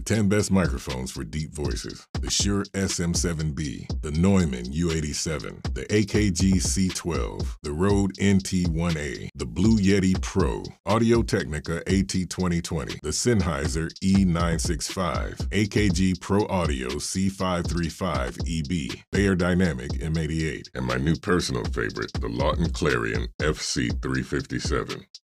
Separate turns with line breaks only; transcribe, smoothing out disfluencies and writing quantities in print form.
10 best microphones for deep voices. The Shure SM7B, the Neumann U87, the AKG C12, the Rode NT1A, the Blue Yeti Pro, Audio-Technica AT2020, the Sennheiser E965, AKG Pro Audio C535EB, Bayer Dynamic M88, and my new personal favorite, the Lawton Clarion FC357.